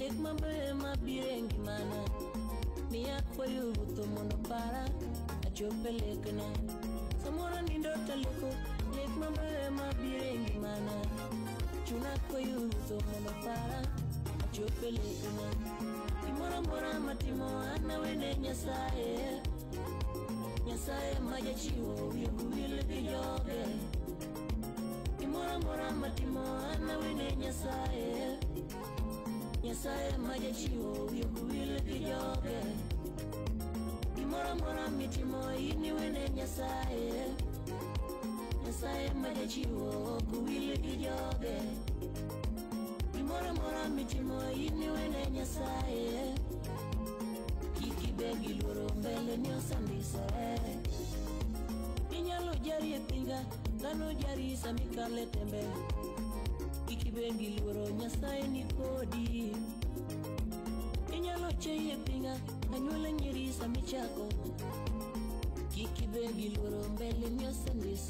Lek mabe mabirengi mana Mia kwa yuvuto mono para Achope lekna Samora nindo taleko Lek mabe mabirengi mana Chuna kwa yuvuto mono para Achope lekna Imora mora matimo ana wende nyasaye Nyasaye maja chiwo yuguwile biyoge Imora mora matimo ana wende nyasaye Nyasaye maja chiwo yuguwile biyoge Imora mora mitimo ini wende nyasaye Nyasaye maja chiwo kuwile biyoge Imora mora mitimo ini wende nyasaye Begi luro mbele ni osambisa Inyalo jari e pinga Gano jari samikale tembe Iki begi luro nyasaye ni kodi Inyalo chei e pinga Anyule nyiri samichako Iki begi luro mbele ni osambisa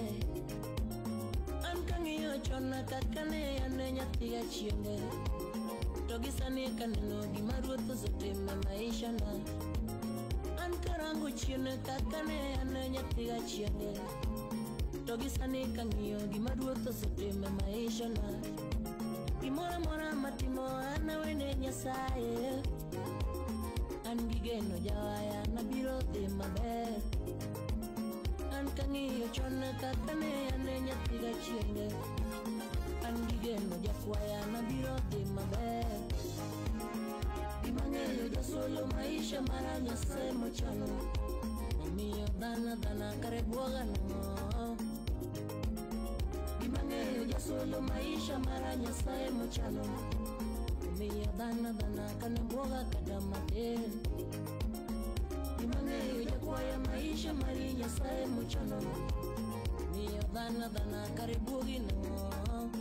Ankangiyo chona kakane ane nyatiga chienge Togisane kaneno gimaruotho zotime maisha na Ankarango chiene kakane ane nyathiga chienge Togisane kangiyo gimaruotho zotime maisha na Gimora mora matimo ana wene nyasaye An gigeno jawaya nabiro dhi maber Ankangiyo chona kakane ane nyathiga chienge Andigeno jakwaya nabiro dhi maber Gimang'eyo jasolo maisha mara Nyasaye mochano Omiyo dhana kare buoga nang'o Gimang'eyo jasolo maisha mara Nyasaye mochano Omiyo dhana kane buoga kada matin Gimang'eyo jakwaya maisha mari Nyasaye mochano Omiyo dhana kare buogi nang'o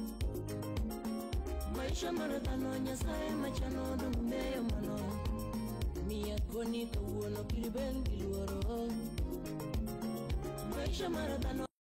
Maisha maradano Nyasaye machano dungumeyo mano Mia koni kawuono kiriben giluoro Maisha maradano